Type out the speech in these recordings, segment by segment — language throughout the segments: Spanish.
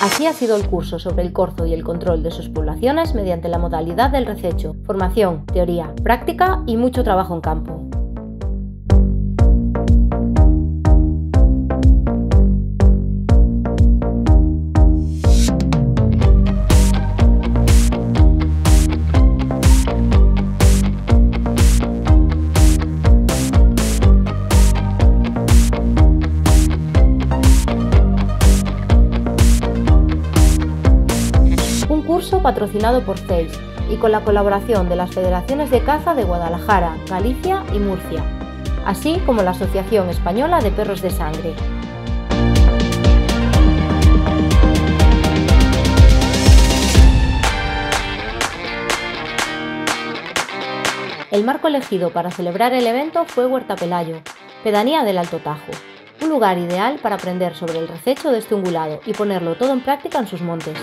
Así ha sido el curso sobre el corzo y el control de sus poblaciones mediante la modalidad del rececho, formación, teoría, práctica y mucho trabajo en campo. Patrocinado por CEIS y con la colaboración de las Federaciones de Caza de Guadalajara, Galicia y Murcia, así como la Asociación Española de Perros de Sangre. El marco elegido para celebrar el evento fue Huerta Pelayo, pedanía del Alto Tajo, un lugar ideal para aprender sobre el rececho de este ungulado y ponerlo todo en práctica en sus montes.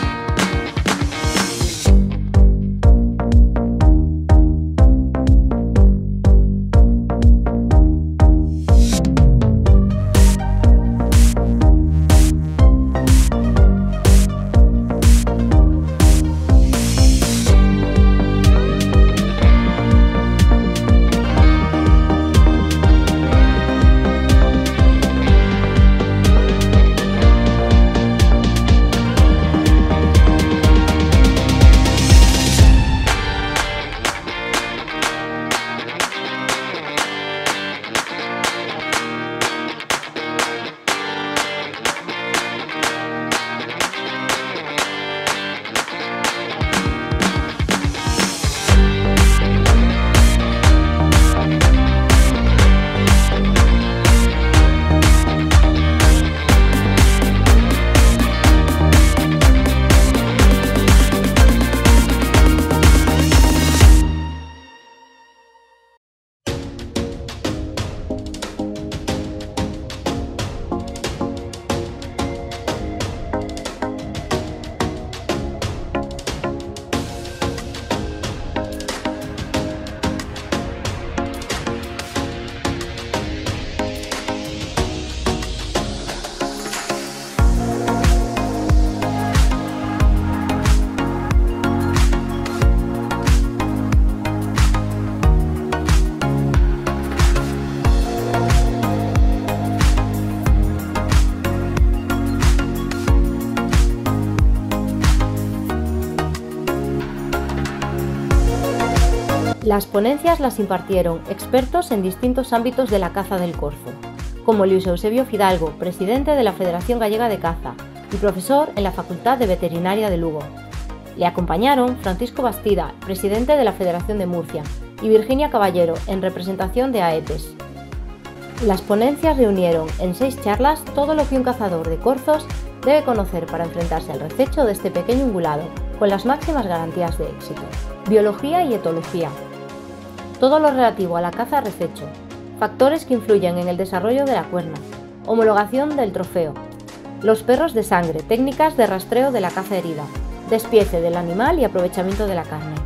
Las ponencias las impartieron expertos en distintos ámbitos de la caza del corzo, como Luis Eusebio Fidalgo, presidente de la Federación Gallega de Caza y profesor en la Facultad de Veterinaria de Lugo. Le acompañaron Francisco Bastida, presidente de la Federación de Murcia, y Virginia Caballero, en representación de AEPES. Las ponencias reunieron en 6 charlas todo lo que un cazador de corzos debe conocer para enfrentarse al rececho de este pequeño ungulado, con las máximas garantías de éxito. Biología y etología. Todo lo relativo a la caza-rececho, factores que influyen en el desarrollo de la cuerna, homologación del trofeo, los perros de sangre, técnicas de rastreo de la caza herida, despiece del animal y aprovechamiento de la carne.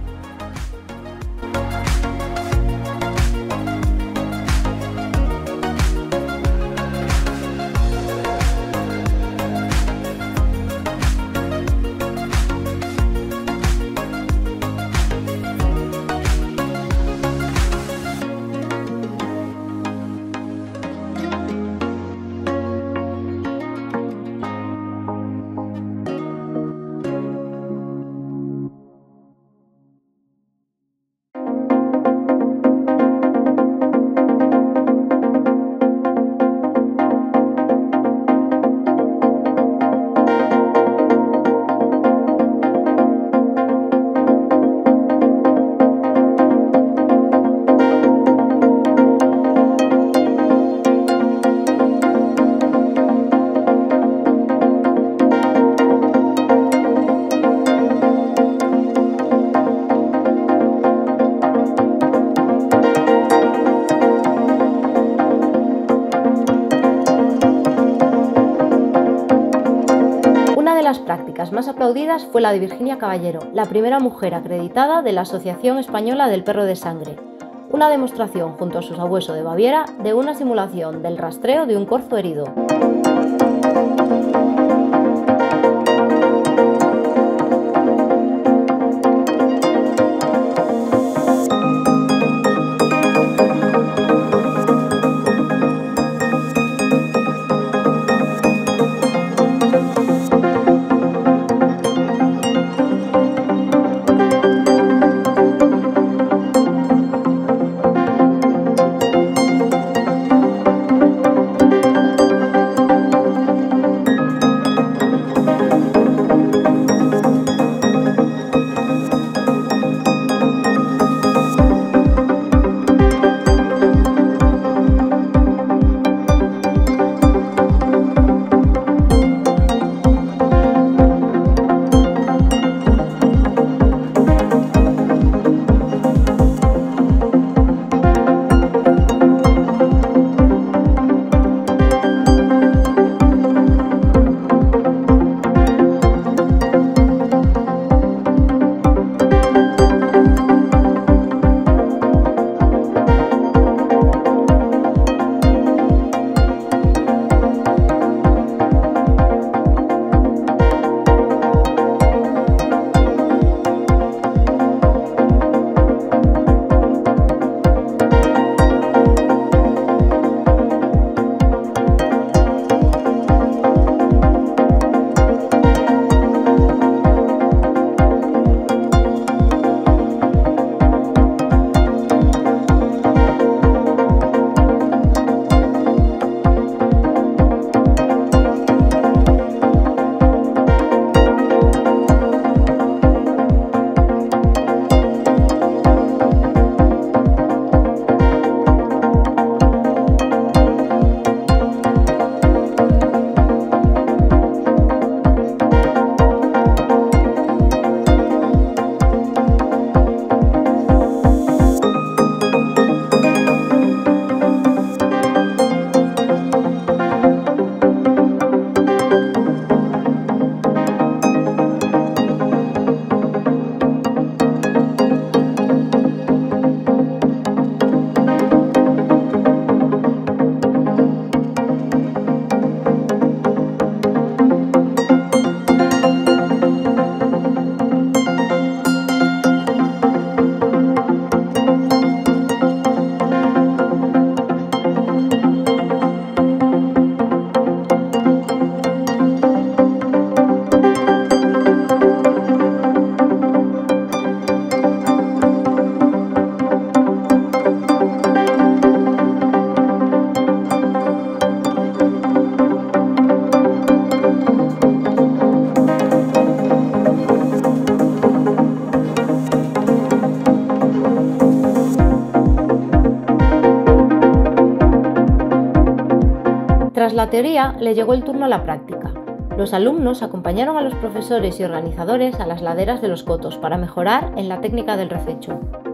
las prácticas más aplaudidas fue la de Virginia Caballero, la primera mujer acreditada de la Asociación Española del Perro de Sangre, una demostración junto a su sabueso de Baviera de una simulación del rastreo de un corzo herido. la teoría, le llegó el turno a la práctica. Los alumnos acompañaron a los profesores y organizadores a las laderas de los cotos para mejorar en la técnica del rececho.